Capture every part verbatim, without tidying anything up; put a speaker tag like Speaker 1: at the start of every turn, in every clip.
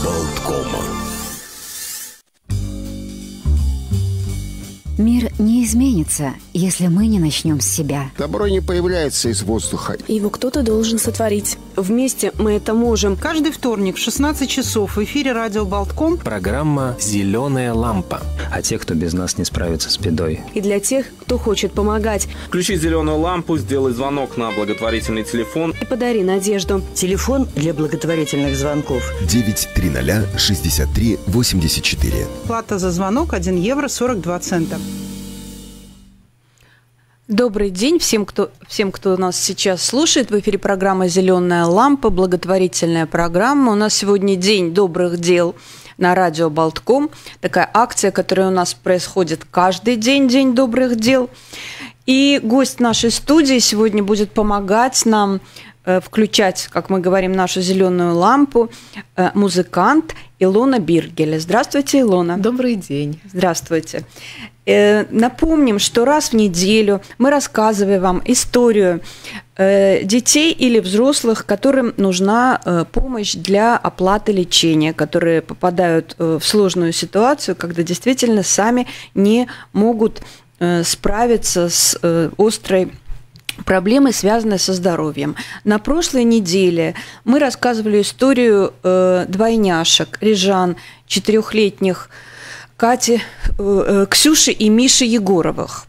Speaker 1: Болткома.
Speaker 2: Мир не изменится, если мы не начнем с себя.
Speaker 3: Добро не появляется из воздуха.
Speaker 4: Его кто-то должен сотворить. Вместе мы это можем.
Speaker 5: Каждый вторник в шестнадцать часов в эфире радио Болтком
Speaker 6: программа «Зеленая лампа».
Speaker 7: А те, кто без нас не справится с бедой.
Speaker 4: И для тех, кто хочет помогать.
Speaker 8: Включи зеленую лампу, сделай звонок на благотворительный телефон.
Speaker 4: И подари надежду.
Speaker 9: Телефон для благотворительных звонков.
Speaker 1: девять триста шестьдесят три восемьдесят четыре.
Speaker 5: Плата за звонок один евро сорок два цента.
Speaker 10: Добрый день всем, кто, всем, кто нас сейчас слушает. В эфире программа «Зеленая лампа», благотворительная программа. У нас сегодня день добрых дел на радио Болтком. Такая акция, которая у нас происходит каждый день, день добрых дел. И гость нашей студии сегодня будет помогать нам э, включать, как мы говорим, нашу зеленую лампу, э, музыкант Илона Биргеле. Здравствуйте, Илона.
Speaker 11: Добрый день.
Speaker 10: Здравствуйте. Э, напомним, что раз в неделю мы рассказываем вам историю э, детей или взрослых, которым нужна э, помощь для оплаты лечения, которые попадают э, в сложную ситуацию, когда действительно сами не могут э, справиться с э, острой проблемы, связанные со здоровьем. На прошлой неделе мы рассказывали историю э, двойняшек, рижан, четырехлетних, Кати, э, Ксюши и Миши Егоровых.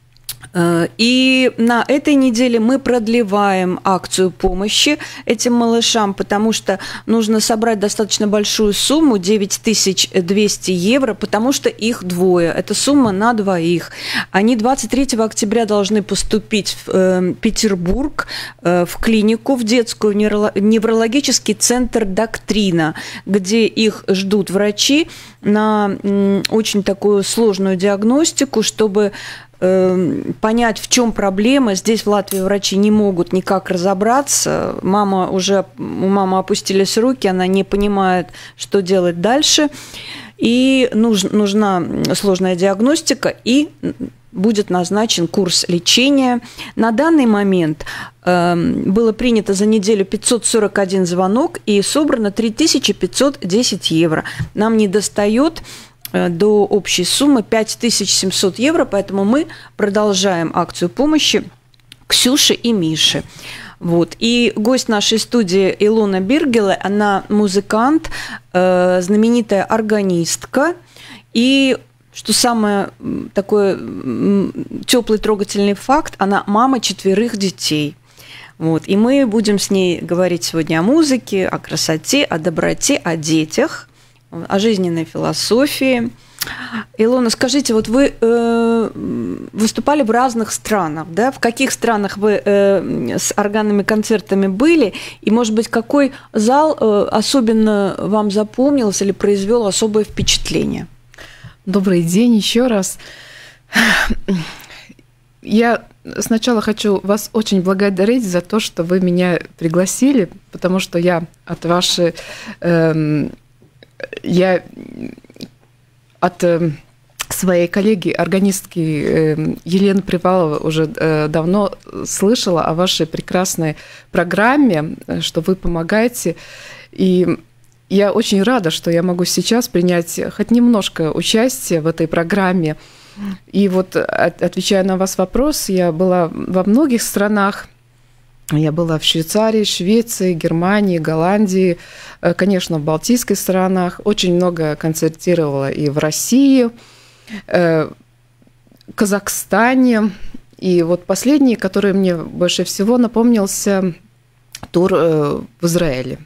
Speaker 10: И на этой неделе мы продлеваем акцию помощи этим малышам, потому что нужно собрать достаточно большую сумму, девять тысяч двести евро, потому что их двое. Это сумма на двоих. Они двадцать третьего октября должны поступить в Петербург, в клинику, в детскую неврологический центр «Доктрина», где их ждут врачи на очень такую сложную диагностику, чтобы понять, в чем проблема. Здесь в Латвии врачи не могут никак разобраться. Мама уже, у мамы опустились руки, она не понимает, что делать дальше. И нуж, нужна сложная диагностика, и будет назначен курс лечения. На данный момент э, было принято за неделю пятьсот сорок один звонок и собрано три тысячи пятьсот десять евро. Нам недостает до общей суммы пять тысяч семьсот евро, поэтому мы продолжаем акцию помощи Ксюше и Мише. Вот. И гость нашей студии Илона Биргеле, она музыкант, э, знаменитая органистка, и, что самое такой теплый, трогательный факт, она мама четверых детей. Вот. И мы будем с ней говорить сегодня о музыке, о красоте, о доброте, о детях, о жизненной философии. Илона, скажите, вот вы э, выступали в разных странах, да? В каких странах вы э, с органными концертами были? И, может быть, какой зал э, особенно вам запомнился или произвел особое впечатление?
Speaker 11: Добрый день еще раз. Я сначала хочу вас очень благодарить за то, что вы меня пригласили, потому что я от вашей... Э, Я от своей коллеги, органистки Елены Приваловой, уже давно слышала о вашей прекрасной программе, что вы помогаете. И я очень рада, что я могу сейчас принять хоть немножко участия в этой программе. И вот, отвечая на ваш вопрос, я была во многих странах. Я была в Швейцарии, Швеции, Германии, Голландии, конечно, в Балтийских странах. Очень много концертировала и в России, в Казахстане. И вот последний, который мне больше всего напомнился, тур в Израиле.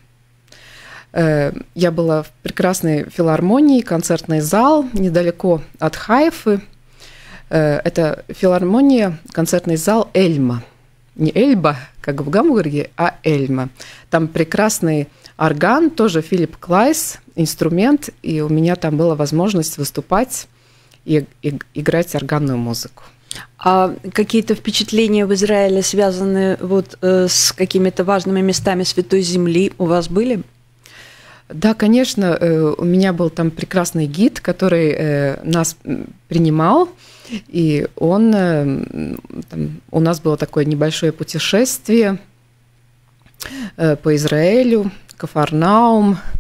Speaker 11: Я была в прекрасной филармонии, концертный зал недалеко от Хайфы. Это филармония, концертный зал «Эльма». Не Эльба, как в Гамбурге, а Эльма. Там прекрасный орган, тоже Филипп Клайс, инструмент, и у меня там была возможность выступать и, и играть органную музыку.
Speaker 10: А какие-то впечатления в Израиле, связанные вот э, с какими-то важными местами Святой Земли, у вас были?
Speaker 11: Да, конечно, э, у меня был там прекрасный гид, который э, нас принимал. И он, там, у нас было такое небольшое путешествие по Израилю, Кафарнаум,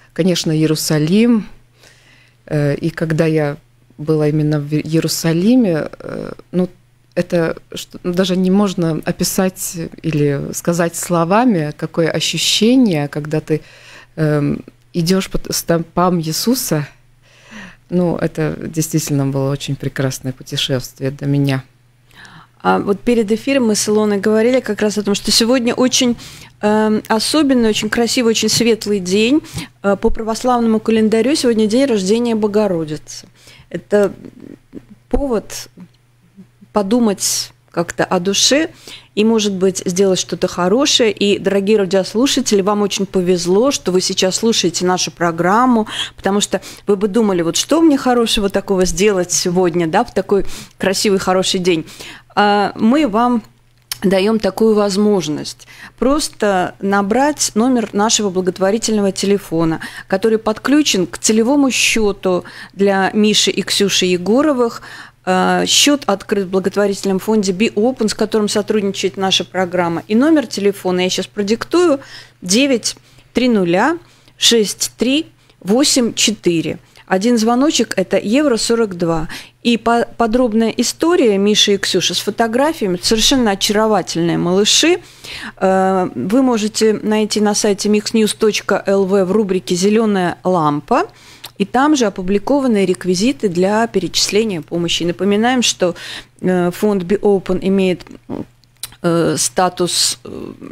Speaker 11: конечно, Иерусалим. И когда я была именно в Иерусалиме, ну, это даже не можно описать или сказать словами, какое ощущение, когда ты идешь по стопам Иисуса. Ну, это действительно было очень прекрасное путешествие для меня.
Speaker 10: А вот перед эфиром мы с Илоной говорили как раз о том, что сегодня очень э, особенный, очень красивый, очень светлый день. Э, по православному календарю сегодня день рождения Богородицы. Это повод подумать как-то о душе и, может быть, сделать что-то хорошее. И, дорогие радиослушатели, вам очень повезло, что вы сейчас слушаете нашу программу, потому что вы бы думали, вот что мне хорошего такого сделать сегодня, да, в такой красивый, хороший день. А мы вам даем такую возможность просто набрать номер нашего благотворительного телефона, который подключен к целевому счету для Миши и Ксюши Егоровых. Счет открыт в благотворительном фонде Be Open, с которым сотрудничает наша программа. И номер телефона я сейчас продиктую: девять три ноль шесть три восемь четыре. Один звоночек – это евро сорок два. И по- подробная история Миши и Ксюши с фотографиями, совершенно очаровательные малыши, вы можете найти на сайте миксньюз точка эл ви в рубрике «Зеленая лампа». И там же опубликованы реквизиты для перечисления помощи. Напоминаем, что фонд Be Open имеет статус,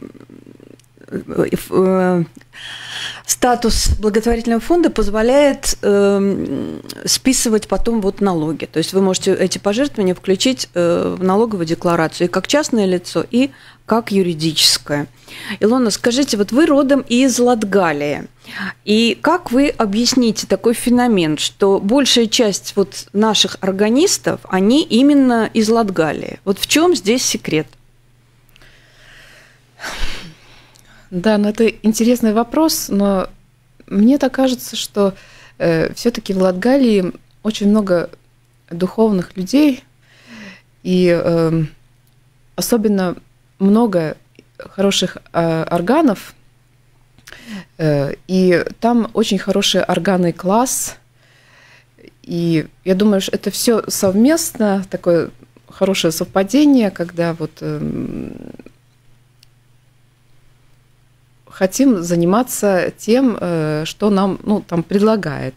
Speaker 10: статус благотворительного фонда, позволяет списывать потом вот налоги. То есть вы можете эти пожертвования включить в налоговую декларацию и как частное лицо, и как юридическое. Илона, скажите, вот вы родом из Латгалии. И как вы объясните такой феномен, что большая часть вот наших органистов, они именно из Латгалии? Вот в чем здесь секрет?
Speaker 11: Да, ну это интересный вопрос, но мне так кажется, что э, все-таки в Латгалии очень много духовных людей, и э, особенно много хороших э, органов, э, и там очень хороший органный класс, и я думаю, что это все совместно, такое хорошее совпадение, когда вот э, хотим заниматься тем, что нам, ну, там предлагает.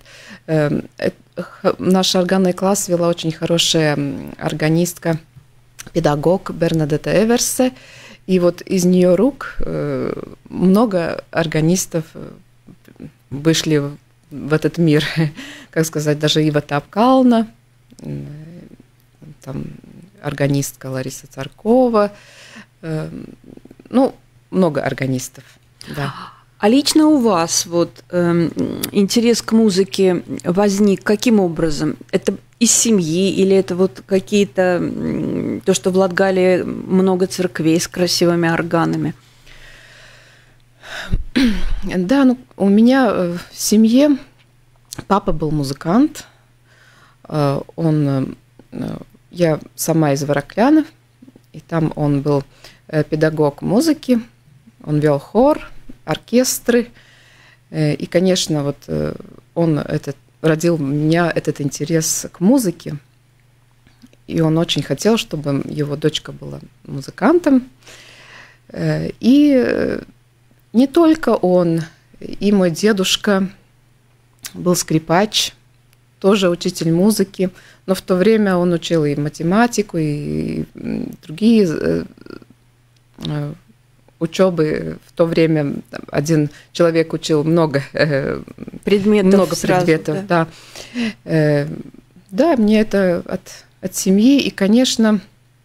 Speaker 11: Наш органный класс вела очень хорошая органистка, педагог Бернадетта Эверсе, и вот из нее рук много органистов вышли в этот мир, как сказать, даже Ива Тапкална, там органистка Лариса Царкова, ну, много органистов. Да.
Speaker 10: А лично у вас вот э, интерес к музыке возник каким образом? Это из семьи или это вот какие-то, то, что в Латгалии много церквей с красивыми органами?
Speaker 11: Да, ну, у меня в семье папа был музыкант. Он, я сама из Вороклянов, и там он был педагог музыки. Он вел хор, оркестры, и, конечно, вот он этот, родил у меня этот интерес к музыке, и он очень хотел, чтобы его дочка была музыкантом. И не только он, и мой дедушка был скрипач, тоже учитель музыки, но в то время он учил и математику, и другие учебы. В то время один человек учил много
Speaker 10: предметов,
Speaker 11: много
Speaker 10: сразу,
Speaker 11: предметов,
Speaker 10: да.
Speaker 11: Да. Да, мне это от, от семьи, и, конечно,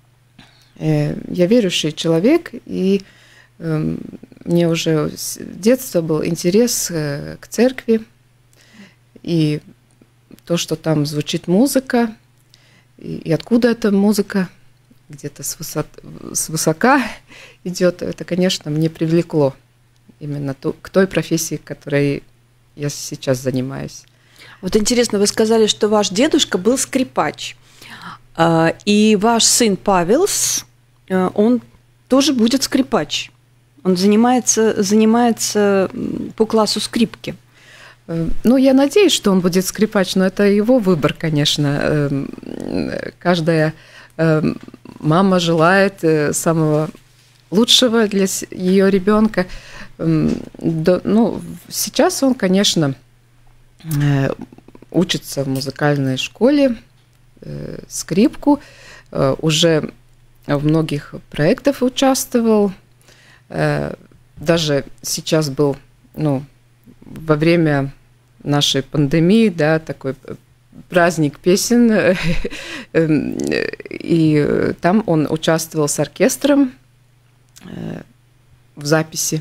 Speaker 11: я верующий человек, и мне уже с детства был интерес к церкви, и то, что там звучит музыка, и, и откуда эта музыка где-то с, высот, с высока идет, это, конечно, мне привлекло именно ту, к той профессии, которой я сейчас занимаюсь.
Speaker 10: Вот интересно, вы сказали, что ваш дедушка был скрипач, и ваш сын Павелс, он тоже будет скрипач. Он занимается, занимается по классу скрипки.
Speaker 11: Ну, я надеюсь, что он будет скрипач, но это его выбор, конечно. Каждая мама желает самого лучшего для ее ребенка. Ну, сейчас он, конечно, учится в музыкальной школе, скрипку, уже в многих проектах участвовал. Даже сейчас был, ну, во время нашей пандемии, да, такой праздник песен, и там он участвовал с оркестром в записи,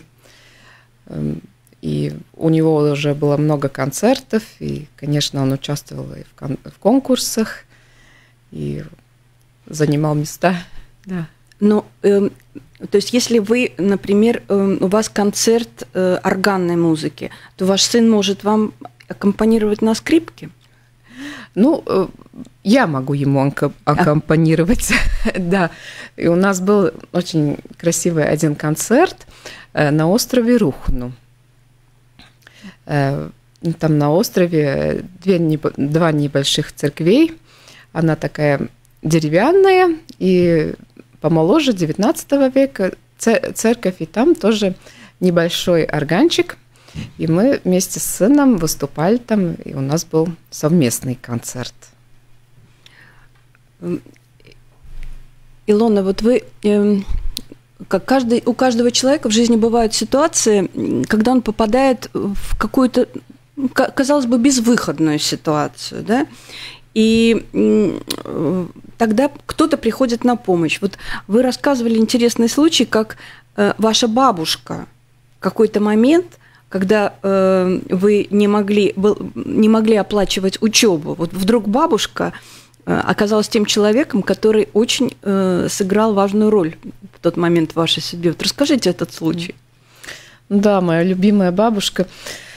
Speaker 11: и у него уже было много концертов, и, конечно, он участвовал и в, кон- в конкурсах, и занимал места, да.
Speaker 10: Но, э, то есть, если вы, например, э, у вас концерт э, органной музыки, то ваш сын может вам аккомпанировать на скрипке?
Speaker 11: Ну, э, я могу ему аккомпанировать, да. И у нас был очень красивый один концерт э, на острове Рухну. Э, там на острове две, два небольших церквей. Она такая деревянная и помоложе девятнадцатого века церковь, и там тоже небольшой органчик. И мы вместе с сыном выступали там, и у нас был совместный концерт.
Speaker 10: Илона, вот вы, э, как каждый, у каждого человека в жизни бывают ситуации, когда он попадает в какую-то, казалось бы, безвыходную ситуацию, да? И э, тогда кто-то приходит на помощь. Вот вы рассказывали интересный случай, как э, ваша бабушка в какой-то момент, когда э, вы не могли, был, не могли оплачивать учебу, вот вдруг бабушка э, оказалась тем человеком, который очень э, сыграл важную роль в тот момент в вашей судьбе. Вот расскажите этот случай.
Speaker 11: Да, моя любимая бабушка.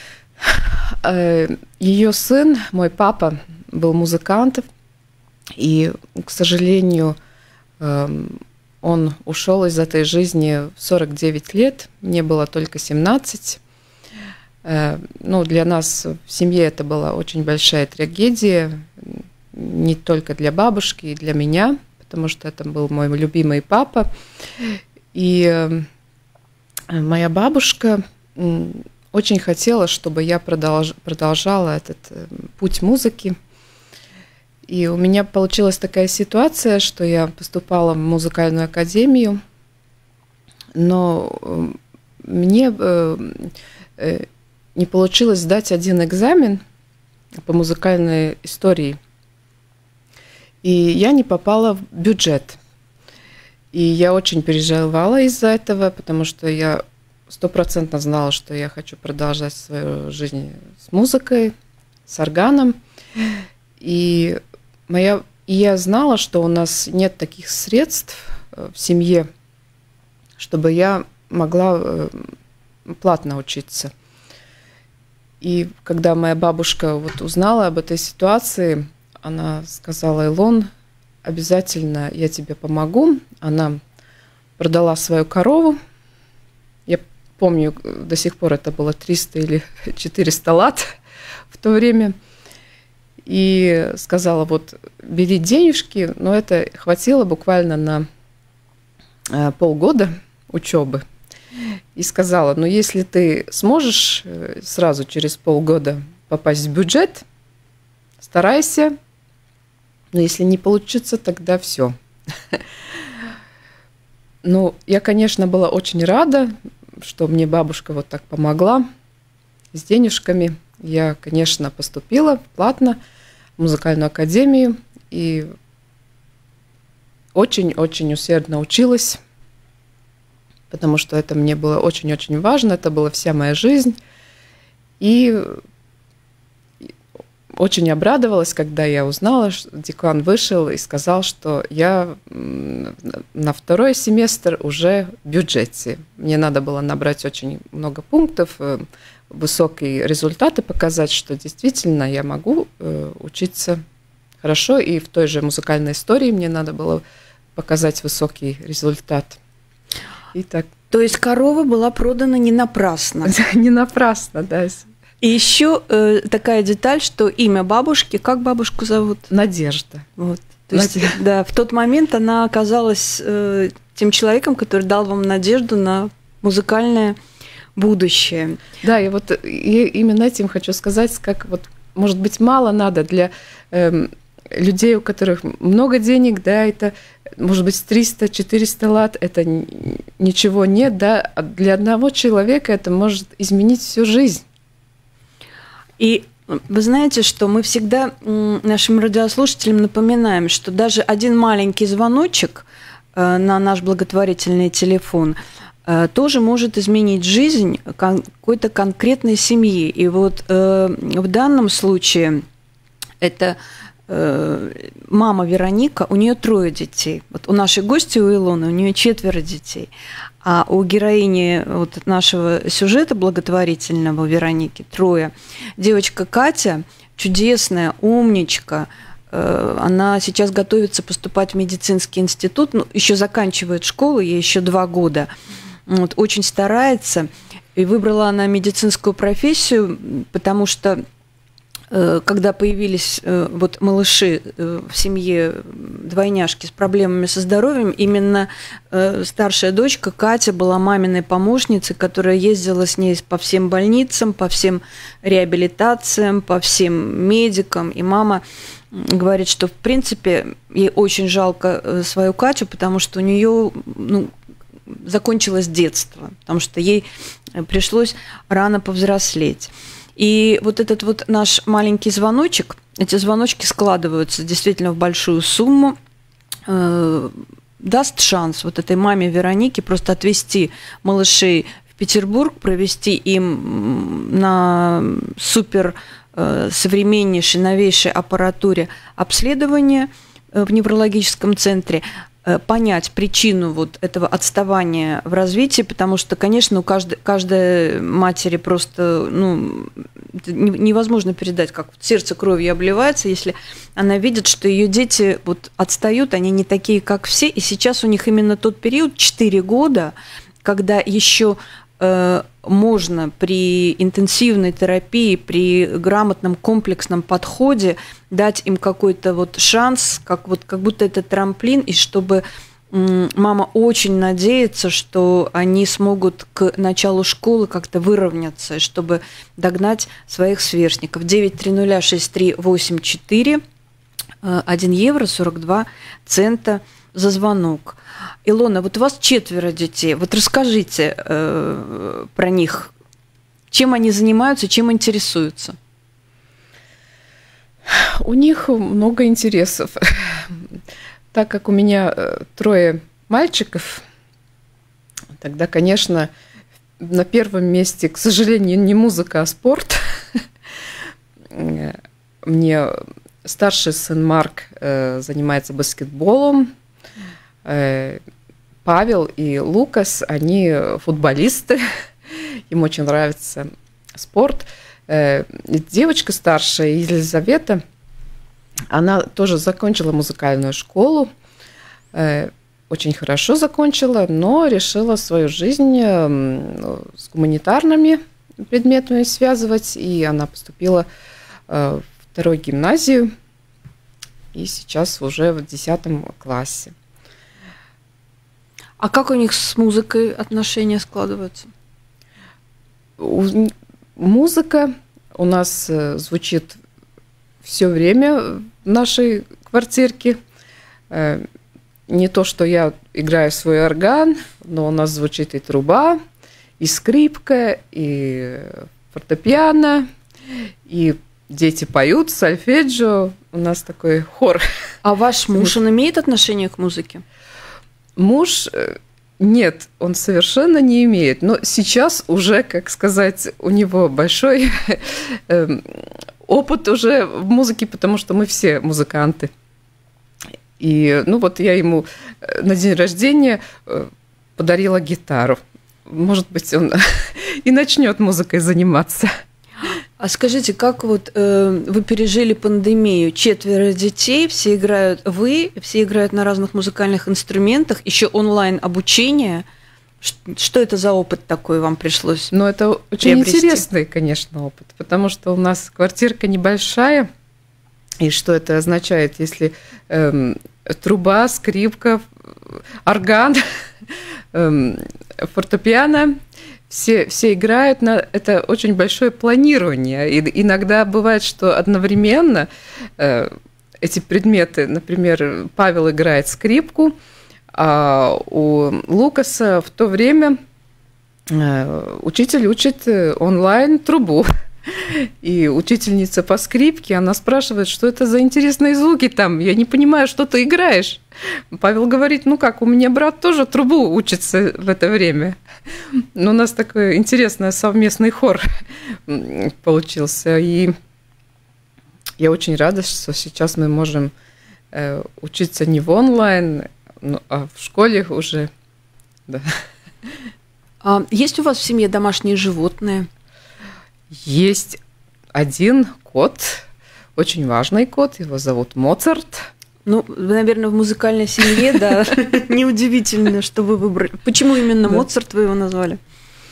Speaker 11: Ее сын, мой папа, был музыкантом, и, к сожалению, он ушел из этой жизни в сорок девять лет, мне было только семнадцать. Ну, для нас в семье это была очень большая трагедия, не только для бабушки, и для меня, потому что это был мой любимый папа. И моя бабушка очень хотела, чтобы я продолж, продолжала этот путь музыки. И у меня получилась такая ситуация, что я поступала в музыкальную академию, но мне не получилось сдать один экзамен по музыкальной истории, и я не попала в бюджет. И я очень переживала из-за этого, потому что я стопроцентно знала, что я хочу продолжать свою жизнь с музыкой, с органом. И, моя, и я знала, что у нас нет таких средств в семье, чтобы я могла платно учиться. И когда моя бабушка вот узнала об этой ситуации, она сказала: Илон, обязательно я тебе помогу. Она продала свою корову. Я помню, до сих пор это было триста или четыреста лат в то время. И сказала: вот, бери денежки, но это хватило буквально на полгода учебы. И сказала: ну, если ты сможешь сразу через полгода попасть в бюджет, старайся, но если не получится, тогда все. Ну, я, конечно, была очень рада, что мне бабушка вот так помогла с денежками. Я, конечно, поступила платно в музыкальную академию и очень-очень усердно училась, потому что это мне было очень-очень важно, это была вся моя жизнь. И очень обрадовалась, когда я узнала, что декан вышел и сказал, что я на второй семестр уже в бюджете. Мне надо было набрать очень много пунктов, высокие результаты показать, что действительно я могу учиться хорошо. И в той же музыкальной истории мне надо было показать высокий результат. И так.
Speaker 10: То есть корова была продана не напрасно?
Speaker 11: Не напрасно, да.
Speaker 10: И еще э, такая деталь, что имя бабушки, как бабушку зовут?
Speaker 11: Надежда.
Speaker 10: Вот. То есть, да, в тот момент она оказалась э, тем человеком, который дал вам надежду на музыкальное будущее.
Speaker 11: Да, и вот и именно этим хочу сказать, как вот, может быть, мало надо для э, людей, у которых много денег, да, это, может быть, триста-четыреста лат, это ничего нет, да, а для одного человека это может изменить всю жизнь. И вы знаете, что мы всегда нашим радиослушателям напоминаем, что даже один маленький звоночек на наш благотворительный телефон тоже может изменить жизнь какой-то конкретной семьи. И вот в данном случае это мама Вероника, у нее трое детей. Вот у нашей гости, у Илоны, у нее четверо детей. А у героини вот нашего сюжета благотворительного Вероники трое. Девочка Катя, чудесная, умничка, она сейчас готовится поступать в медицинский институт, ну, еще заканчивает школу, ей еще два года. Вот, очень старается. И выбрала она медицинскую профессию, потому что когда появились вот малыши в семье, двойняшки с проблемами со здоровьем, именно старшая дочка Катя была маминой помощницей, которая ездила с ней по всем больницам, по всем реабилитациям, по всем медикам. И мама говорит, что в принципе ей очень жалко свою Катю, потому что у нее, ну, закончилось детство, потому что ей пришлось рано повзрослеть. И вот этот вот наш маленький звоночек, эти звоночки складываются действительно в большую сумму, э, даст шанс вот этой маме Веронике просто отвезти малышей в Петербург, провести им на супер э, современнейшей, новейшей аппаратуре обследование в неврологическом центре, понять причину вот этого отставания в развитии, потому что, конечно, у каждой, каждой матери просто, ну, невозможно передать, как сердце кровью обливается, если она видит, что ее дети вот отстают, они не такие, как все, и сейчас у них именно тот период, четыре года, когда еще э, можно при интенсивной терапии, при грамотном комплексном подходе дать им какой-то вот шанс, как, вот, как будто это трамплин, и чтобы мама очень надеется, что они смогут к началу школы как-то выровняться, чтобы догнать своих сверстников. девять три ноль шесть три восемь четыре, один евро сорок два цента за звонок. Илона, вот у вас четверо детей. Вот расскажите э, про них. Чем они занимаются, чем интересуются? У них много интересов. Так как у меня трое мальчиков, тогда, конечно, на первом месте, к сожалению, не музыка, а спорт. Мне старший сын Марк занимается баскетболом. Павел и Лукас, они футболисты. Им очень нравится спорт. Девочка старшая, Елизавета, она тоже закончила музыкальную школу, очень хорошо закончила, но решила свою жизнь с гуманитарными предметами связывать, и она поступила в вторую гимназию, и сейчас уже в десятом классе.
Speaker 10: А как у них с музыкой отношения складываются?
Speaker 11: Музыка у нас звучит все время в нашей квартирке. Не то, что я играю свой орган, но у нас звучит и труба, и скрипка, и фортепиано, и дети поют, сольфеджио. У нас такой хор.
Speaker 10: А ваш муж, он имеет отношение к музыке?
Speaker 11: Муж... Нет, он совершенно не имеет. Но сейчас уже, как сказать, у него большой опыт уже в музыке, потому что мы все музыканты. И, ну, вот я ему на день рождения подарила гитару. Может быть, он и начнет музыкой заниматься.
Speaker 10: А скажите, как вот э, вы пережили пандемию? Четверо детей, все играют, вы, все играют на разных музыкальных инструментах, еще онлайн обучение. Что это за опыт такой вам пришлось?
Speaker 11: Ну, это очень
Speaker 10: приобрести?
Speaker 11: интересный, конечно, опыт, потому что у нас квартирка небольшая, и что это означает, если эм, труба, скрипка, орган, эм, фортепиано, все, все играют, на это очень большое планирование. И иногда бывает, что одновременно э, эти предметы, например, Павел играет скрипку, а у Лукаса в то время э, учитель учит онлайн трубу. И учительница по скрипке, она спрашивает, что это за интересные звуки там, я не понимаю, что ты играешь. Павел говорит, ну как, у меня брат тоже трубу учится в это время. Но у нас такой интересный совместный хор получился. И я очень рада, что сейчас мы можем учиться не в онлайн, а в школе уже. Да.
Speaker 10: А есть у вас в семье домашние животные?
Speaker 11: Есть один кот, очень важный кот, его зовут Моцарт.
Speaker 10: Ну, наверное, в музыкальной семье, да, неудивительно, что вы выбрали. Почему именно Моцарт вы его назвали?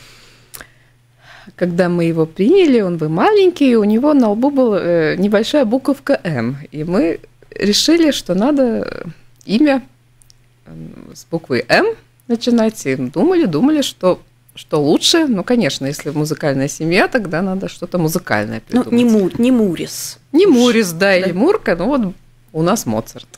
Speaker 11: Когда мы его приняли, он был маленький, у него на лбу была небольшая буковка «М», и мы решили, что надо имя с буквы «М» начинать, и думали, думали, что... Что лучше? Ну, конечно, если музыкальная семья, тогда надо что-то музыкальное придумать.
Speaker 10: Ну, не, Му, не Мурис.
Speaker 11: Не Мурис, да, да, или Мурка, ну вот у нас Моцарт.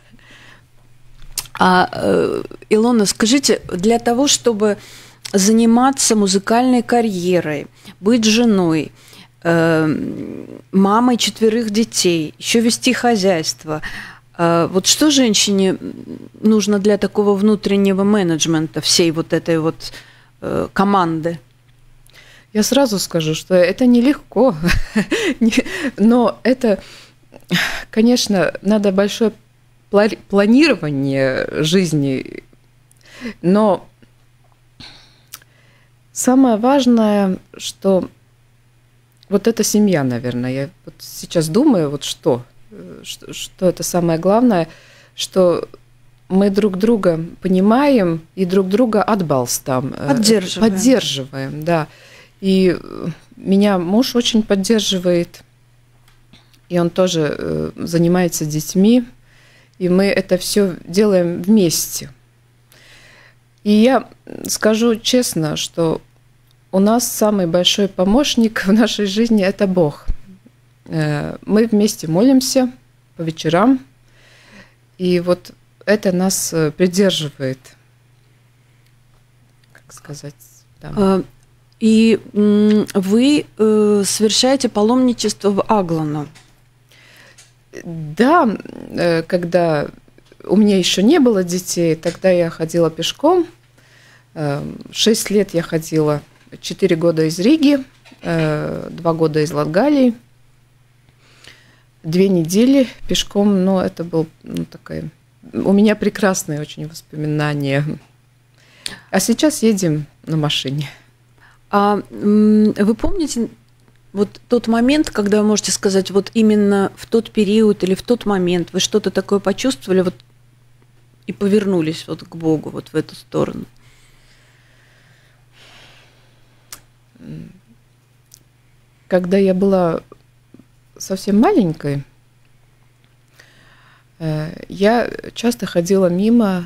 Speaker 10: А, э, Илона, скажите, для того, чтобы заниматься музыкальной карьерой, быть женой, э, мамой четверых детей, еще вести хозяйство, э, вот что женщине нужно для такого внутреннего менеджмента всей вот этой вот команды?
Speaker 11: Я сразу скажу, что это нелегко, но это, конечно, надо большое планирование жизни, но самое важное, что вот эта семья, наверное, я вот сейчас думаю, вот что, что, что это самое главное, что мы друг друга понимаем и друг друга отбалстам.
Speaker 10: Поддерживаем.
Speaker 11: Поддерживаем, да. И меня муж очень поддерживает, и он тоже занимается детьми, и мы это все делаем вместе. И я скажу честно, что у нас самый большой помощник в нашей жизни – это Бог. Мы вместе молимся по вечерам, и вот это нас придерживает, как сказать, да.
Speaker 10: И вы совершаете паломничество в Аглану.
Speaker 11: Да, когда у меня еще не было детей, тогда я ходила пешком. Шесть лет я ходила, четыре года из Риги, два года из Латгалии, две недели пешком, но это был ну, такая... У меня прекрасные очень воспоминания. А сейчас едем на машине.
Speaker 10: А вы помните вот тот момент, когда вы можете сказать, вот именно в тот период или в тот момент вы что-то такое почувствовали вот, и повернулись вот к Богу, вот в эту сторону?
Speaker 11: Когда я была совсем маленькой, я часто ходила мимо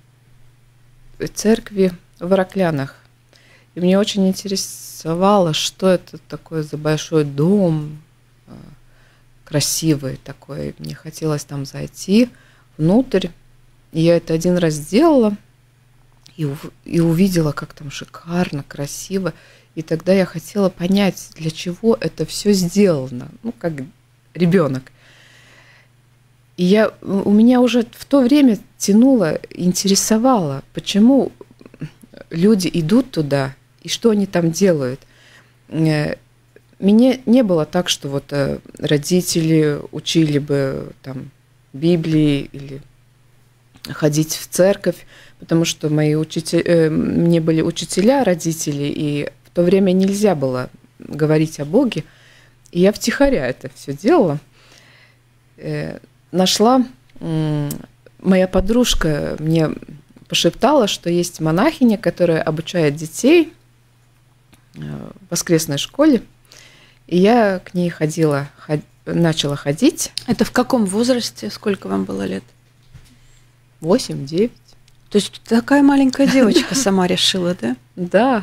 Speaker 11: церкви в Ираклянах. И мне очень интересовало, что это такое за большой дом, красивый такой. Мне хотелось там зайти внутрь. И я это один раз сделала и, и увидела, как там шикарно, красиво. И тогда я хотела понять, для чего это все сделано. Ну, как ребенок. И я, у меня уже в то время тянуло, интересовало, почему люди идут туда и что они там делают. Меня не было так, что вот родители учили бы там Библии или ходить в церковь, потому что мои учителя, мне были учителя, родители, и в то время нельзя было говорить о Боге. И я втихаря это все делала. Нашла, моя подружка мне пошептала, что есть монахиня, которая обучает детей в воскресной школе. И я к ней ходила, ход... начала ходить.
Speaker 10: Это в каком возрасте? Сколько вам было лет?
Speaker 11: Восемь-девять.
Speaker 10: То есть такая маленькая девочка сама решила, да?
Speaker 11: Да.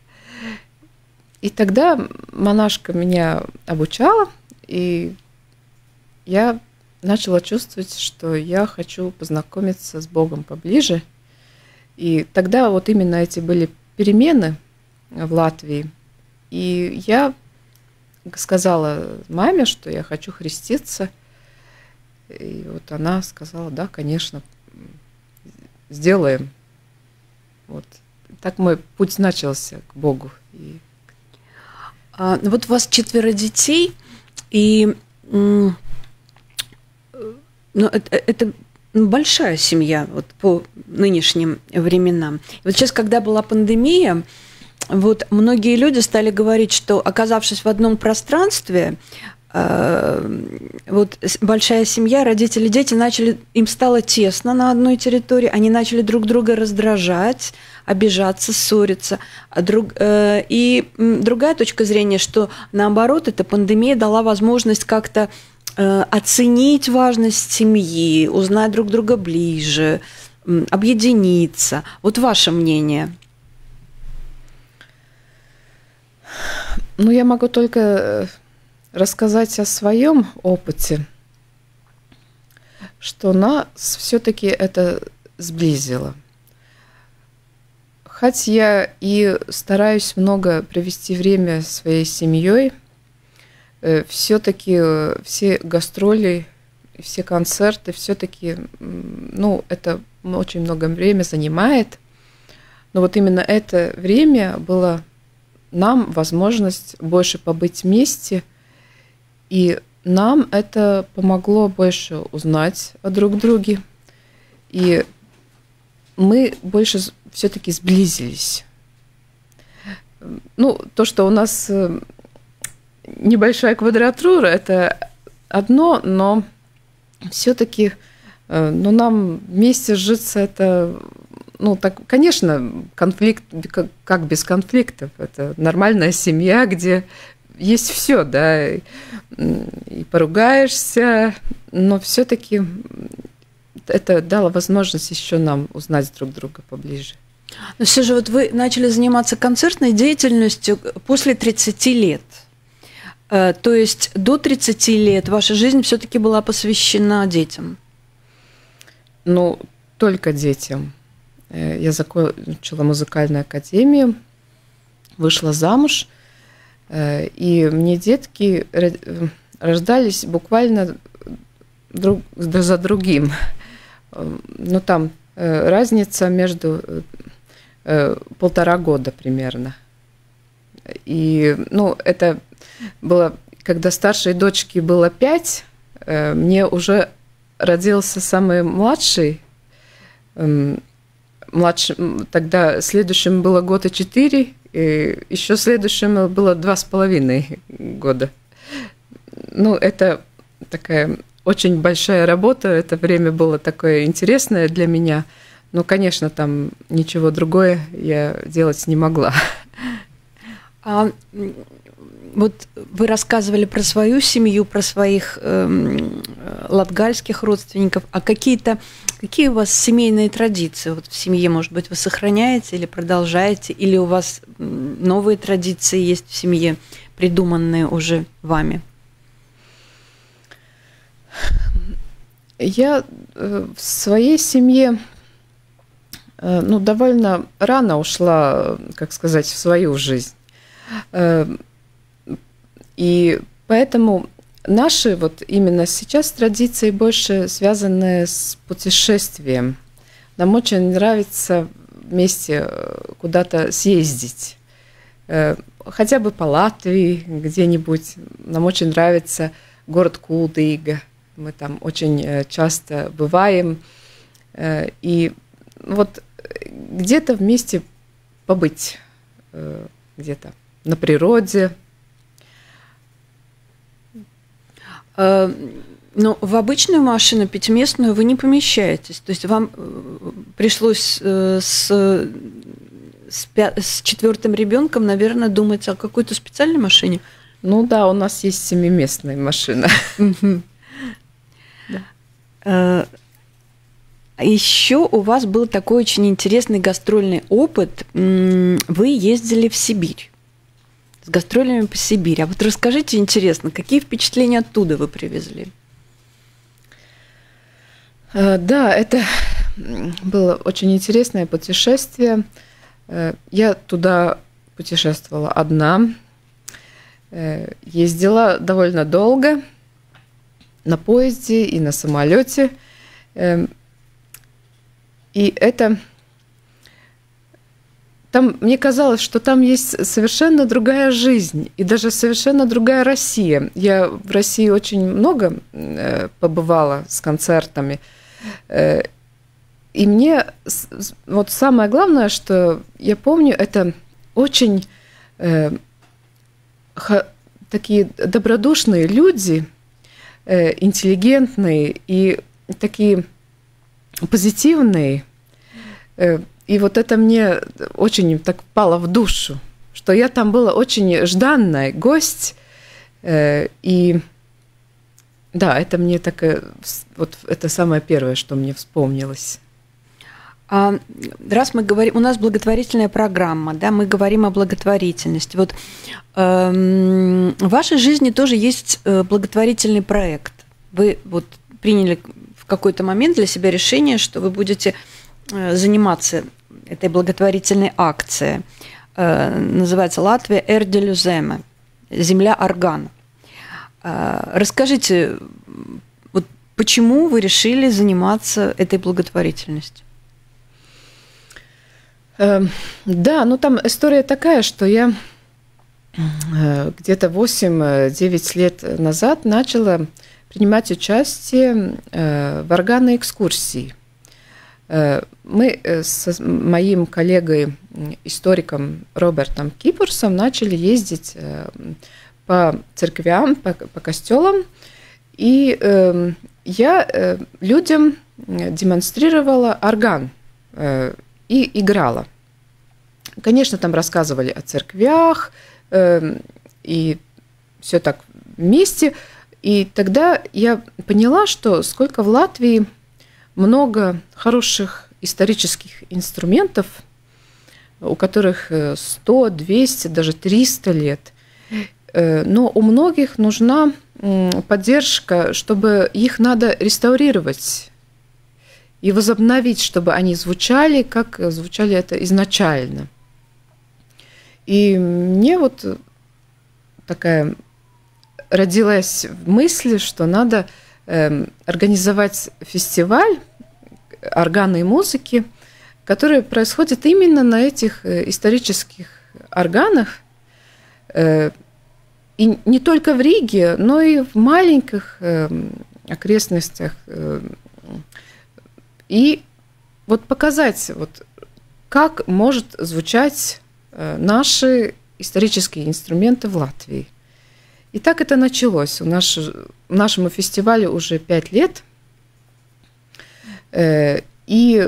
Speaker 11: И тогда монашка меня обучала, и я начала чувствовать, что я хочу познакомиться с Богом поближе. И тогда вот именно эти были перемены в Латвии. И я сказала маме, что я хочу хреститься. И вот она сказала, да, конечно, сделаем. Вот. Так мой путь начался к Богу. И...
Speaker 10: А, вот у вас четверо детей, и ну, это, это большая семья вот, по нынешним временам. И вот сейчас, когда была пандемия, вот многие люди стали говорить, что, оказавшись в одном пространстве, вот большая семья, родители, дети начали, им стало тесно на одной территории, они начали друг друга раздражать, обижаться, ссориться. А друг, э, и другая точка зрения, что наоборот, эта пандемия дала возможность как-то э, оценить важность семьи, узнать друг друга ближе, э, объединиться. Вот ваше мнение?
Speaker 11: Ну, я могу только рассказать о своем опыте, что нас все-таки это сблизило. Хоть я и стараюсь много провести время со своей семьей, все-таки все гастроли, все концерты, все-таки, ну, это очень много времени занимает. Но вот именно это время было нам возможность больше побыть вместе. И нам это помогло больше узнать о друг друге. И мы больше все-таки сблизились. Ну, то, что у нас небольшая квадратура, это одно, но все-таки ну, нам вместе житься это... Ну, так, конечно, конфликт, как без конфликтов. Это нормальная семья, где... Есть все, да, и поругаешься, но все-таки это дало возможность еще нам узнать друг друга поближе.
Speaker 10: Но все же вот вы начали заниматься концертной деятельностью после тридцати лет. То есть до тридцати лет ваша жизнь все-таки была посвящена детям?
Speaker 11: Ну, только детям. Я закончила музыкальную академию, вышла замуж. И мне детки рождались буквально друг за другим. Ну, там разница между полтора года примерно. И, ну, это было, когда старшей дочке было пять, мне уже родился самый младший. Младшим, тогда следующим было год и четыре, и еще следующим было два с половиной года. Ну, это такая очень большая работа, это время было такое интересное для меня, но, конечно, там ничего другое я делать не могла.
Speaker 10: А вот вы рассказывали про свою семью, про своих э, латгальских родственников, а какие-то какие у вас семейные традиции? Вот в семье, может быть, вы сохраняете или продолжаете, или у вас новые традиции есть в семье, придуманные уже вами?
Speaker 11: Я в своей семье ну, довольно рано ушла, как сказать, в свою жизнь. И поэтому наши вот именно сейчас традиции больше связаны с путешествием. Нам очень нравится вместе куда-то съездить. Хотя бы по Латвии где-нибудь. Нам очень нравится город Кулдига. Мы там очень часто бываем. И вот где-то вместе побыть, где-то на природе.
Speaker 10: Но в обычную машину пятиместную вы не помещаетесь. То есть вам пришлось э, с, с, пя- с четвертым ребенком, наверное, думать о какой-то специальной машине.
Speaker 11: Ну да, у нас есть семиместная машина.
Speaker 10: Еще у вас был такой очень интересный гастрольный опыт. Вы ездили в Сибирь с гастролями по Сибири. А вот расскажите, интересно, какие впечатления оттуда вы привезли?
Speaker 11: Да, это было очень интересное путешествие. Я туда путешествовала одна, ездила довольно долго на поезде и на самолете. И это... Там, мне казалось, что там есть совершенно другая жизнь и даже совершенно другая Россия. Я в России очень много побывала с концертами. И мне вот самое главное, что я помню, это очень такие добродушные люди, интеллигентные и такие позитивные. И вот это мне очень так впало в душу, что я там была очень жданный гость. И да, это мне так, вот это самое первое, что мне вспомнилось.
Speaker 10: А раз мы говорим, у нас благотворительная программа, да, мы говорим о благотворительности. Вот э, в вашей жизни тоже есть благотворительный проект. Вы вот приняли в какой-то момент для себя решение, что вы будете заниматься этой благотворительной акцией. Э, называется «Латвия Эрделю Земе», «Земля органа». Э, расскажите, вот почему вы решили заниматься этой благотворительностью?
Speaker 11: Да, ну там история такая, что я где-то восемь-девять лет назад начала принимать участие в органной экскурсии. Мы с моим коллегой, историком Робертом Кипурсом начали ездить по церквям, по, по костелам, и я людям демонстрировала орган и играла. Конечно, там рассказывали о церквях, э, и все так вместе. И тогда я поняла, что сколько в Латвии много хороших исторических инструментов, у которых сто, двести, даже триста лет. Но у многих нужна поддержка, чтобы их надо реставрировать и возобновить, чтобы они звучали, как звучали это изначально. И мне вот такая родилась мысль, что надо э, организовать фестиваль органной музыки, который происходит именно на этих исторических органах, э, и не только в Риге, но и в маленьких э, окрестностях, э, и вот показать, вот, как может звучать наши исторические инструменты в Латвии. И так это началось. У нас, нашему фестивалю уже пять лет. И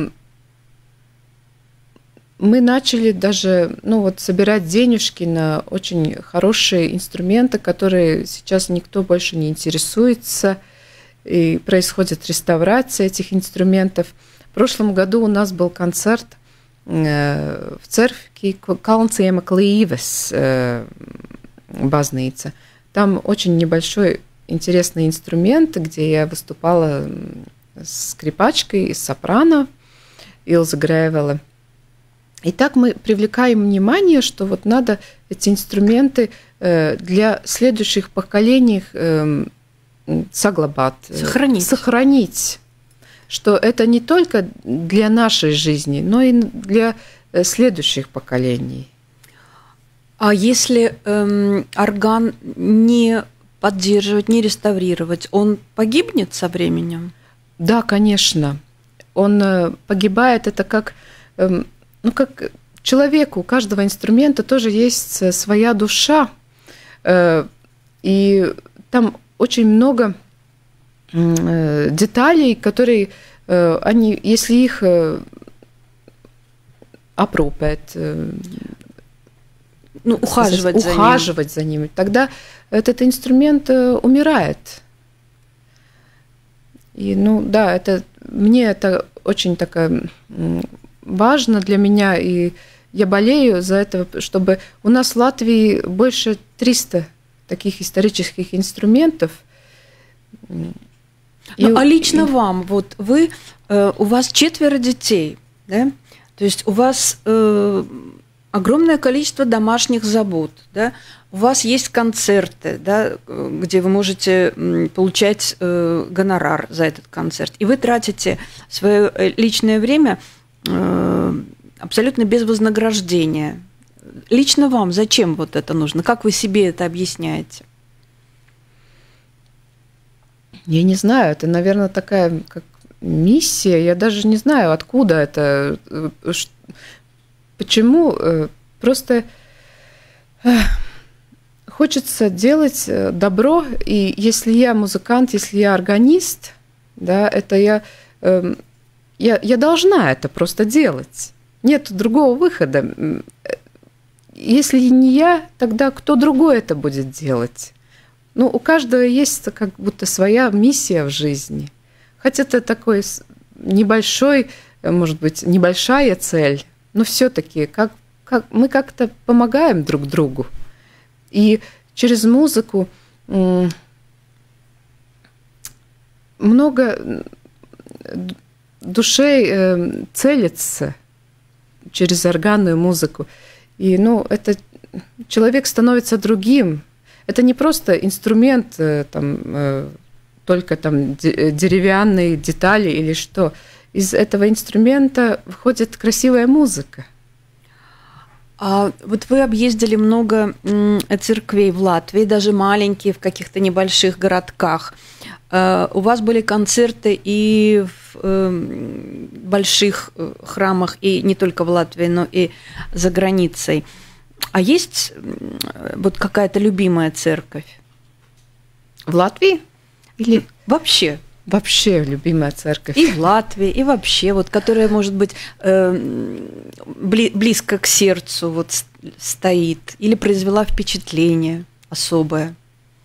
Speaker 11: мы начали даже ну, вот, собирать денежки на очень хорошие инструменты, которые сейчас никто больше не интересуется. И происходит реставрация этих инструментов. В прошлом году у нас был концерт в церкви Калнциема Клīves базнīca. Там очень небольшой интересный инструмент, где я выступала с скрипачкой из сопрано Илза Гревела. И так мы привлекаем внимание, что вот надо эти инструменты для следующих поколений соглабат,
Speaker 10: сохранить.
Speaker 11: сохранить, что это не только для нашей жизни, но и для следующих поколений.
Speaker 10: А если эм, орган не поддерживать, не реставрировать, он погибнет со временем?
Speaker 11: Да, конечно. Он погибает, это как, эм, ну, как человеку, у каждого инструмента тоже есть своя душа, э, и там очень много деталей, которые они, если их опропать,
Speaker 10: ну, ухаживать,
Speaker 11: сказать,
Speaker 10: за,
Speaker 11: ухаживать за ними, тогда этот инструмент умирает. И, ну, да, это, мне это очень такая важно для меня, и я болею за это, чтобы у нас в Латвии больше триста таких исторических инструментов.
Speaker 10: Ну,
Speaker 11: и,
Speaker 10: а лично
Speaker 11: и...
Speaker 10: вам, вот вы, э, у вас четверо детей, да? То есть у вас э, огромное количество домашних забот, да? У вас есть концерты, да, где вы можете получать э, гонорар за этот концерт, и вы тратите свое личное время э, абсолютно без вознаграждения. Лично вам зачем вот это нужно? Как вы себе это объясняете?
Speaker 11: Я не знаю, это, наверное, такая как миссия. Я даже не знаю, откуда это, почему. Просто хочется делать добро, и если я музыкант, если я органист, да, это я, я, я должна это просто делать. Нет другого выхода. Если не я, тогда кто другой это будет делать? Ну, у каждого есть как будто своя миссия в жизни. Хотя это такой небольшой, может быть, небольшая цель, но все-таки как, как, мы как-то помогаем друг другу. И через музыку много душей целится через органную музыку. И, ну, это человек становится другим. Это не просто инструмент, там, только там деревянные детали или что. Из этого инструмента выходит красивая музыка.
Speaker 10: А вот вы объездили много церквей в Латвии, даже маленькие, в каких-то небольших городках. У вас были концерты и в больших храмах, и не только в Латвии, но и за границей. А есть вот какая-то любимая церковь?
Speaker 11: В Латвии? Или
Speaker 10: вообще?
Speaker 11: Вообще любимая церковь.
Speaker 10: И в Латвии, и вообще, вот, которая, может быть, близко к сердцу вот, стоит, или произвела впечатление особое.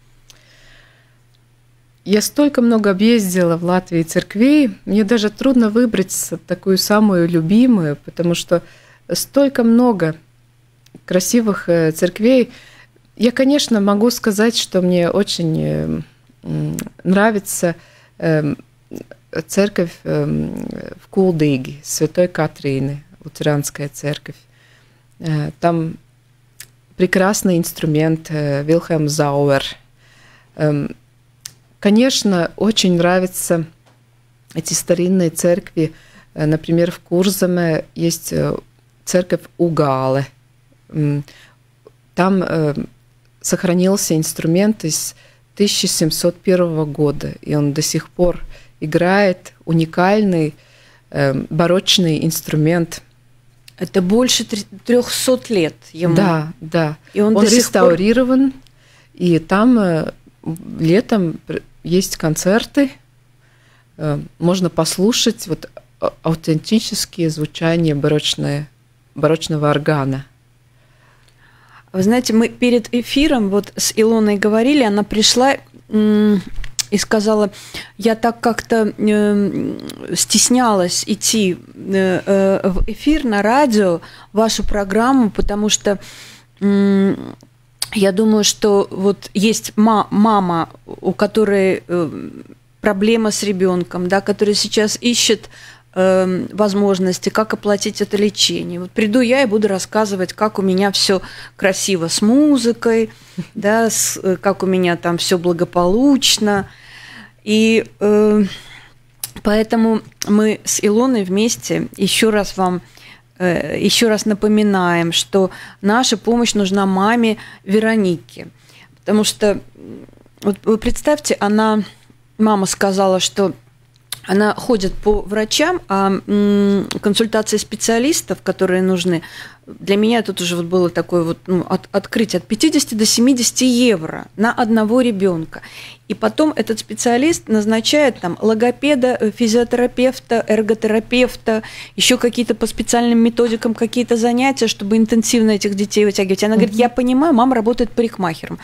Speaker 11: Я столько много объездила в Латвии церквей, мне даже трудно выбрать такую самую любимую, потому что столько много красивых церквей. Я, конечно, могу сказать, что мне очень нравится церковь в Кулдиге, Святой Катрины, лютеранская церковь. Там прекрасный инструмент Вильхельм Зауэр. Конечно, очень нравятся эти старинные церкви. Например, в Курзаме есть церковь Угале. Там сохранился инструмент из тысяча семьсот первого года, и он до сих пор играет, уникальный барочный инструмент.
Speaker 10: Это больше трехсот лет ему.
Speaker 11: Да, да.
Speaker 10: И он,
Speaker 11: он
Speaker 10: до
Speaker 11: реставрирован, сих пор... и там летом есть концерты, можно послушать вот аутентические звучания барочного, барочного органа.
Speaker 10: Вы знаете, мы перед эфиром вот с Илоной говорили, она пришла и сказала, я так как-то стеснялась идти в эфир на радио, вашу программу, потому что я думаю, что вот есть мама, у которой проблема с ребенком, да, которая сейчас ищет возможности, как оплатить это лечение. Вот приду я и буду рассказывать, как у меня все красиво с музыкой, да, с, как у меня там все благополучно. И э, поэтому мы с Илоной вместе еще раз вам э, еще раз напоминаем, что наша помощь нужна маме Веронике. Потому что, вот вы представьте, она, мама сказала, что она ходит по врачам, а консультации специалистов, которые нужны, для меня тут уже вот было такое вот, ну, от, открытие от пятидесяти до семидесяти евро на одного ребенка. И потом этот специалист назначает там логопеда, физиотерапевта, эрготерапевта, еще какие-то по специальным методикам какие-то занятия, чтобы интенсивно этих детей вытягивать. Она говорит, я понимаю, мама работает парикмахером.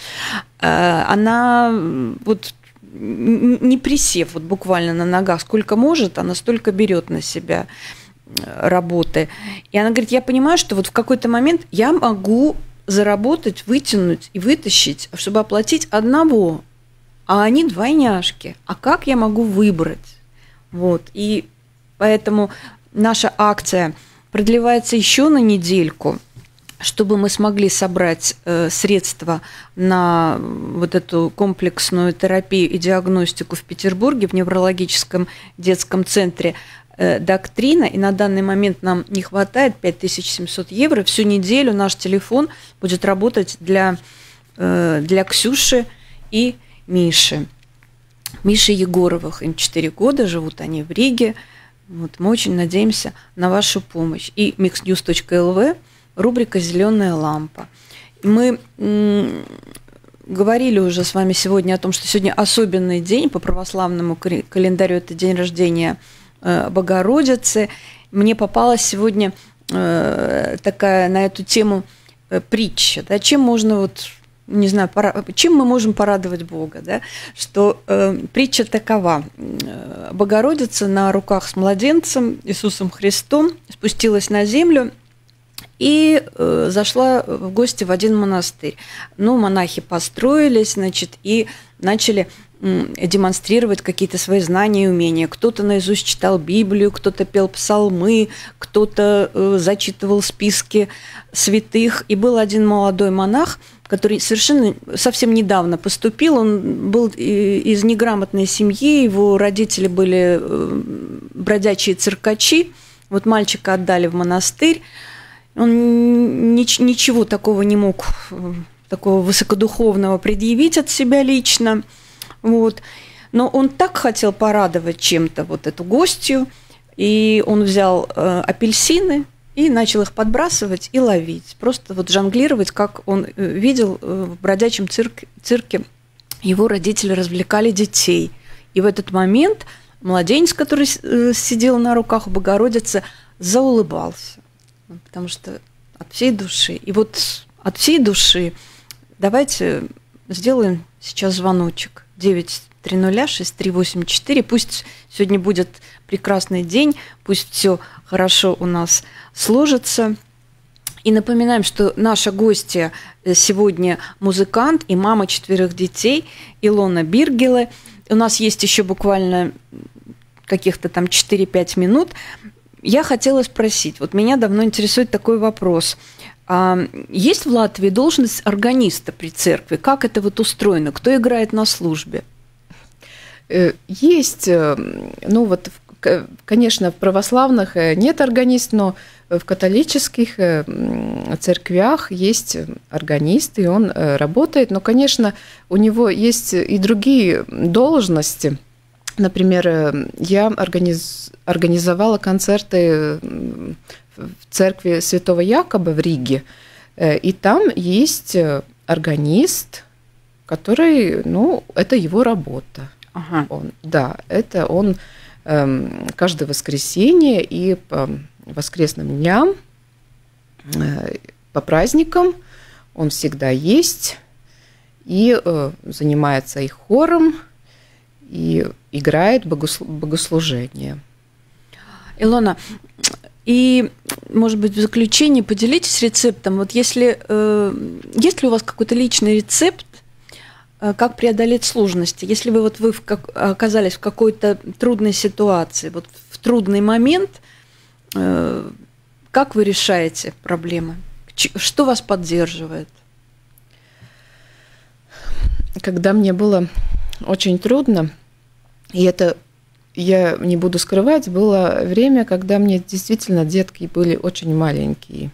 Speaker 10: Она вот не присев вот буквально на ногах, сколько может, она столько берет на себя работы. И она говорит, я понимаю, что вот в какой-то момент я могу заработать, вытянуть и вытащить, чтобы оплатить одного, а они двойняшки. А как я могу выбрать? Вот. И поэтому наша акция продлевается еще на недельку, чтобы мы смогли собрать э, средства на вот эту комплексную терапию и диагностику в Петербурге в неврологическом детском центре э, «Доктрина». И на данный момент нам не хватает пять тысяч семьсот евро. Всю неделю наш телефон будет работать для, э, для Ксюши и Миши. Миши Егоровых, им четыре года, живут они в Риге. Вот, мы очень надеемся на вашу помощь. И миксньюз точка эл ви, рубрика «Зеленая лампа». Мы м- говорили уже с вами сегодня о том, что сегодня особенный день по православному календарю, это день рождения э, Богородицы. Мне попалась сегодня э, такая на эту тему э, притча. Да, чем можно вот, не знаю, пора, чем мы можем порадовать Бога, да? Что э, притча такова: Богородица на руках с младенцем Иисусом Христом спустилась на землю и э, зашла в гости в один монастырь. Ну, монахи построились, значит, и начали э, демонстрировать какие-то свои знания и умения. Кто-то наизусть читал Библию, кто-то пел псалмы, кто-то э, зачитывал списки святых. И был один молодой монах, который совершенно совсем недавно поступил. Он был из неграмотной семьи, его родители были э, бродячие циркачи. Вот мальчика отдали в монастырь. Он ничего такого не мог, такого высокодуховного предъявить от себя лично. Вот. Но он так хотел порадовать чем-то вот эту гостью, и он взял э, апельсины и начал их подбрасывать и ловить. Просто вот жонглировать, как он видел в бродячем цирке, цирке. Его родители развлекали детей. И в этот момент младенец, который сидел на руках у Богородицы, заулыбался. Потому что от всей души. И вот от всей души давайте сделаем сейчас звоночек. девять триста шесть три восемь четыре. Пусть сегодня будет прекрасный день, пусть все хорошо у нас сложится. И напоминаем, что наша гостья сегодня музыкант и мама четверых детей Илона Биргеле. У нас есть еще буквально каких-то там четыре-пять минут. Я хотела спросить, вот меня давно интересует такой вопрос. А есть в Латвии должность органиста при церкви? Как это вот устроено? Кто играет на службе?
Speaker 11: Есть, ну вот, конечно, в православных нет органиста, но в католических церквях есть органист, и он работает. Но, конечно, у него есть и другие должности. Например, я организ... организовала концерты в церкви Святого Якоба в Риге, и там есть органист, который, ну, это его работа.
Speaker 10: Ага.
Speaker 11: Он, да, это он э, каждое воскресенье и по воскресным дням, э, по праздникам он всегда есть и э, занимается и хором, и играет богослужение.
Speaker 10: Илона, и, может быть, в заключение поделитесь рецептом. Вот если э, есть ли у вас какой-то личный рецепт, э, как преодолеть сложности? Если вы вот вы в как, оказались в какой-то трудной ситуации, вот в трудный момент, э, как вы решаете проблемы? Что вас поддерживает?
Speaker 11: Когда мне было очень трудно, и это, я не буду скрывать, было время, когда мне действительно детки были очень маленькие.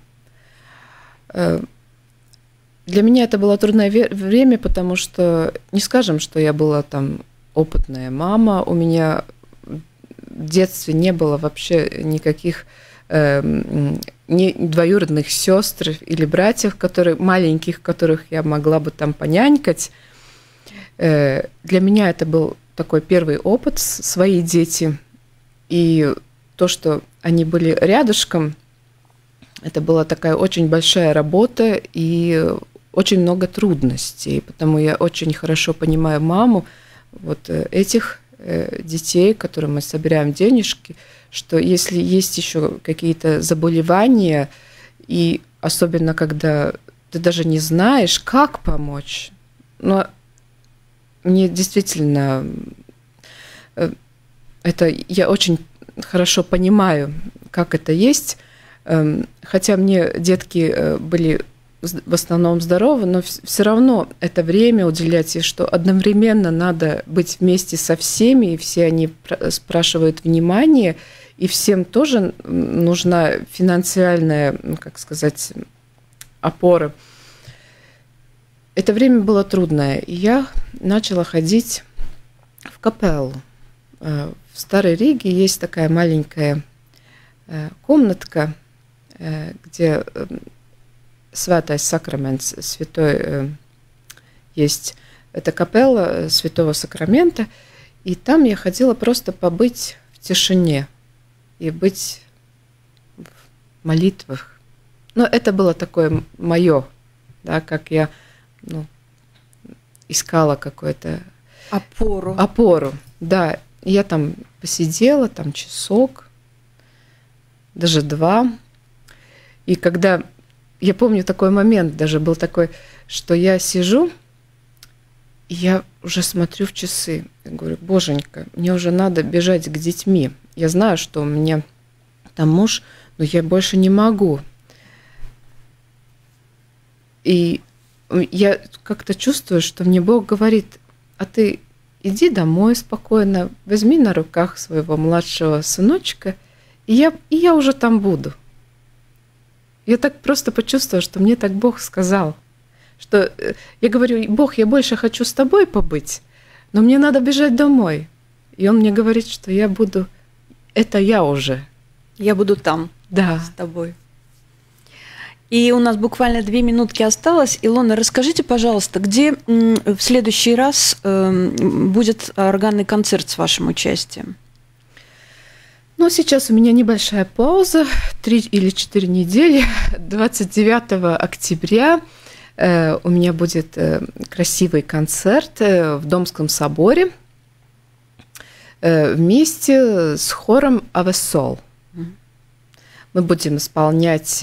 Speaker 11: Для меня это было трудное время, потому что, не скажем, что я была там опытная мама, у меня в детстве не было вообще никаких э, ни двоюродных сестр или братьев, которые, маленьких, которых я могла бы там понянькать. Э, для меня это был такой первый опыт, свои дети. И то, что они были рядышком, это была такая очень большая работа и очень много трудностей. Потому я очень хорошо понимаю маму вот этих детей, которым мы собираем денежки, что если есть еще какие-то заболевания, и особенно когда ты даже не знаешь, как помочь, но мне действительно это я очень хорошо понимаю, как это есть. Хотя мне детки были в основном здоровы, но все равно это время уделять, и что одновременно надо быть вместе со всеми, и все они спрашивают внимание, и всем тоже нужна финансовая, как сказать, опора. Это время было трудное, и я начала ходить в капеллу. В Старой Риге есть такая маленькая комнатка, где Святой Сакрамент, святой есть. Это капелла Святого Сакрамента, и там я ходила просто побыть в тишине и быть в молитвах. Но это было такое мое, да, как я ну, искала какую-то
Speaker 10: опору.
Speaker 11: Опору, да. Я там посидела, там часок, даже два. И когда, я помню такой момент, даже был такой, что я сижу, и я уже смотрю в часы. Я говорю, боженька, мне уже надо бежать к детьми. Я знаю, что у меня там муж, но я больше не могу. И я как-то чувствую, что мне Бог говорит, а ты иди домой спокойно, возьми на руках своего младшего сыночка, и я, и я уже там буду. Я так просто почувствовала, что мне так Бог сказал, что я говорю, Бог, я больше хочу с тобой побыть, но мне надо бежать домой. И Он мне говорит, что я буду, это я уже.
Speaker 10: Я буду там,
Speaker 11: да,
Speaker 10: с тобой. И у нас буквально две минутки осталось. Илона, расскажите, пожалуйста, где в следующий раз будет органный концерт с вашим участием?
Speaker 11: Ну, сейчас у меня небольшая пауза, три или четыре недели. двадцать девятого октября у меня будет красивый концерт в Домском соборе вместе с хором «Авесол». Мы будем исполнять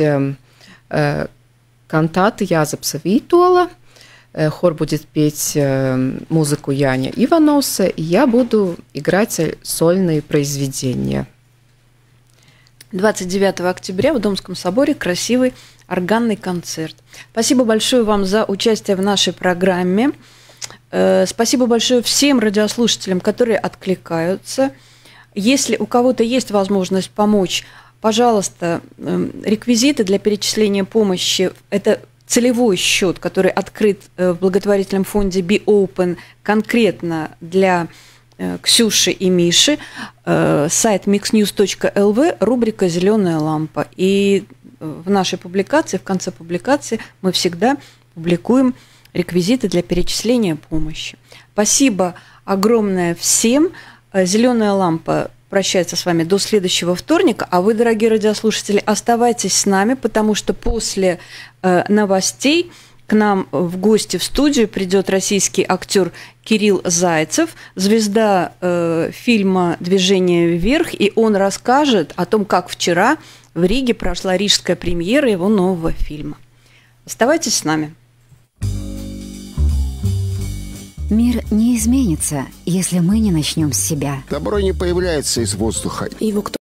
Speaker 11: кантаты Jāzeps Vītola, хор будет петь музыку Яня Иванауса, и я буду играть сольные произведения.
Speaker 10: двадцать девятого октября в Домском соборе красивый органный концерт. Спасибо большое вам за участие в нашей программе. Спасибо большое всем радиослушателям, которые откликаются. Если у кого-то есть возможность помочь, пожалуйста, реквизиты для перечисления помощи – это целевой счет, который открыт в благотворительном фонде Be Open конкретно для Ксюши и Миши. Сайт миксньюз точка эл ви, рубрика «Зеленая лампа». И в нашей публикации, в конце публикации, мы всегда публикуем реквизиты для перечисления помощи. Спасибо огромное всем. «Зеленая лампа» прощается с вами до следующего вторника, а вы, дорогие радиослушатели, оставайтесь с нами, потому что после э, новостей к нам в гости в студию придет российский актер Кирилл Зайцев, звезда э, фильма «Движение вверх», и он расскажет о том, как вчера в Риге прошла рижская премьера его нового фильма. Оставайтесь с нами.
Speaker 2: Мир не изменится, если мы не начнем с себя.
Speaker 3: Добро не появляется из воздуха.
Speaker 4: Его кто